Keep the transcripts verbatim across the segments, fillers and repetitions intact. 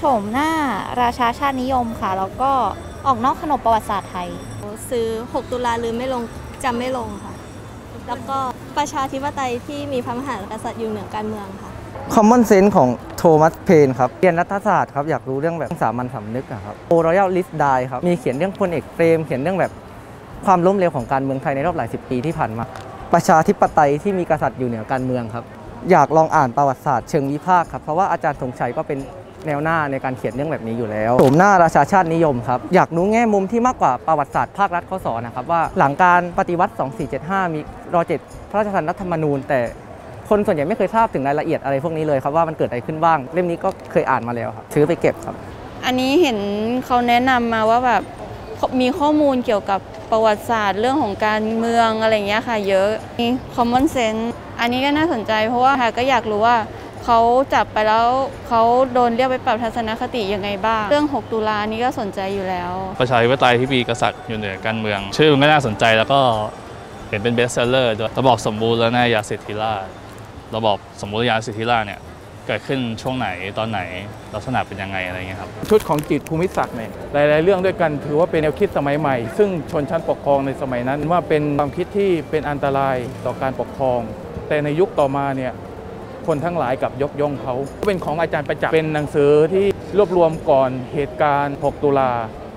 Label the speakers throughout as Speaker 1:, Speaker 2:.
Speaker 1: มหน้าราชาชาตินิยมค่ะแล้วก็ออกนอกขนบประวัติศาสตร์ไทย
Speaker 2: ซื้อหกตุลาลืมไม่ลงจำไม่ลงค่ะแล้วก็ประชาธิปไตยที่มีพระมหากษัตริย์อยู่เหนือการเมืองค่ะ
Speaker 3: คอมมอนเซนส์ของโทมัสเพนครับเรียนรัฐศาสตร์ครับอยากรู้เรื่องแบบสามัญสำนึกครับโอรอยัลลิสต์ไดครับมีเขียนเรื่องพลเอกเปรมเขียนเรื่องแบบความล้มเหลวของการเมืองไทยในรอบหลายสิบปีที่ผ่านมาประชาธิปไตยที่มีกษัตริย์อยู่เหนือการเมืองครับอยากลองอ่านประวัติศาสตร์เชิงวิพากษ์ครับเพราะว่าอาจารย์ธงชัยก็เป็นแนวหน้าในการเขียนเรื่องแบบนี้อยู่แล้วโฉมหน้าราชาชาตินิยมครับอยากรู้แง่มุมที่มากกว่าประวัติศาสตร์ภาครัฐเขาสอนนะครับว่าหลังการปฏิวัติสองสี่เจ็ดห้ามีรอเจ็ดพระราชทานรัฐธรรมนูญแต่คนส่วนใหญ่ไม่เคยทราบถึงรายละเอียดอะไรพวกนี้เลยครับว่ามันเกิดอะไรขึ้นบ้างเล่มนี้ก็เคยอ่านมาแล้วครับซื้อไปเก็บครับ
Speaker 4: อันนี้เห็นเขาแนะนำมาว่าแบบมีข้อมูลเกี่ยวกับประวัติศาสตร์เรื่องของการเมืองอะไรอย่างเงี้ยค่ะเยอะมี common sense อันนี้ก็น่าสนใจเพราะว่าค่ะก็อยากรู้ว่าเขาจับไปแล้วเขาโดนเรียกไปปรับทัศนคติยังไงบ้างเรื่องหกตุลานี้ก็สนใจอยู่แล้ว
Speaker 5: ประชาธิปไตยที่มีกษัตริย์อยู่เหนือการเมืองชื่อมันก็น่าสนใจแล้วก็เห็นเป็นเบสเซลเลอร์ด้วยระบอบสมบูรณ์และนายาสิทธิราชระบอบสมบูรณาญาสิทธิราชเนี่ยเกิดขึ้นช่วงไหนตอนไหนลักษณะเป็นยังไงอะไรเงี้ยครับ
Speaker 6: ชุดของจิตรภูมิศักดิ์เนี่ยหลายๆเรื่องด้วยกันถือว่าเป็นแนวคิดสมัยใหม่ซึ่งชนชั้นปกครองในสมัยนั้นว่าเป็นความคิดที่เป็นอันตรายต่อการปกครองแต่ในยุคต่อมาเนี่ยคนทั้งหลายกับยกย่องเขาเป็นของอาจารย์ประจักษ์เป็นหนังสือที่รวบรวมก่อนเหตุการณ์หกตุลา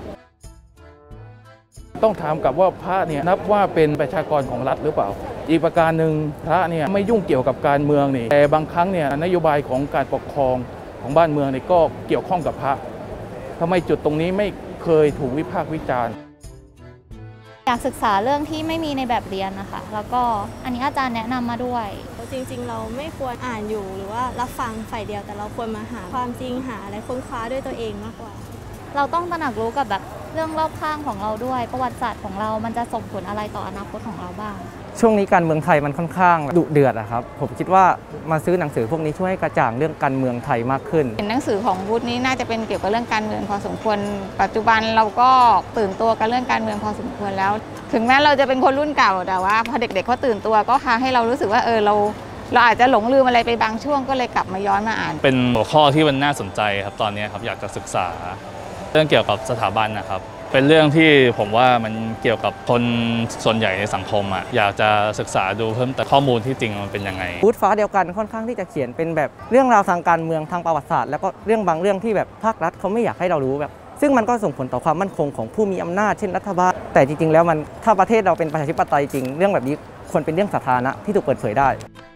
Speaker 6: ต้องถามกับว่าพระเนี่ยนับว่าเป็นประชากรของรัฐหรือเปล่าอีกประการหนึ่งพระเนี่ยไม่ยุ่งเกี่ยวกับการเมืองนี่แต่บางครั้งเนี่ยนโยบายของการปกครองของบ้านเมืองนี่ก็เกี่ยวข้องกับพระทำไมจุดตรงนี้ไม่เคยถูกวิพากษ์วิจารณ์
Speaker 1: อยากศึกษาเรื่องที่ไม่มีในแบบเรียนนะคะแล้วก็อันนี้อาจารย์แนะนำมาด้วย
Speaker 2: จริงๆเราไม่ควรอ่านอยู่หรือว่ารับฟังฝ่ายเดียวแต่เราควรมาหาความจริงหาอะไรค้นคว้าด้วยตัวเองมากกว่า
Speaker 1: เราต้องตระหนักรู้กับแบบเรื่องรอบข้างของเราด้วยประวัติศาสตร์ของเรามันจะส่งผลอะไรต่ออนาคตของเราบ้าง
Speaker 3: ช่วงนี้การเมืองไทยมันค่อนข้างดุเดือดอะครับผมคิดว่ามาซื้อหนังสือพวกนี้ช่วยให้กระจ่างเรื่องการเมืองไทยมากขึ้น
Speaker 4: หนังสือของวุฒินี้น่าจะเป็นเกี่ยวกับเรื่องการเมืองพอสมควรปัจจุบันเราก็ตื่นตัวกับเรื่องการเมืองพอสมควรแล้วถึงแม้เราจะเป็นคนรุ่นเก่าแต่ว่าพอเด็กๆเขาตื่นตัวก็พาให้เรารู้สึกว่าเออเราเราอาจจะหลงลืมอะไรไปบางช่วงก็เลยกลับมาย้อนมาอ่าน
Speaker 5: เป็นหัวข้อที่มันน่าสนใจครับตอนนี้ครับอยากจะศึกษาเรื่องเกี่ยวกับสถาบันนะครับเป็นเรื่องที่ผมว่ามันเกี่ยวกับคนส่วนใหญ่ในสังคมอ่ะอยากจะศึกษาดูเพิ่มแต่ข้อมูลที่จริงมันเป็นยังไง
Speaker 3: บูธฟ้าเดียวกันค่อนข้างที่จะเขียนเป็นแบบเรื่องราวทางการเมืองทางประวัติศาสตร์แล้วก็เรื่องบางเรื่องที่แบบภาครัฐเขาไม่อยากให้เรารู้แบบซึ่งมันก็ส่งผลต่อความมั่นคงของผู้มีอำนาจเช่นรัฐบาลแต่จริงๆแล้วมันถ้าประเทศเราเป็นประชาธิปไตยจริงเรื่องแบบนี้ควรเป็นเรื่องสาธารณะที่ถูกเปิดเผยได้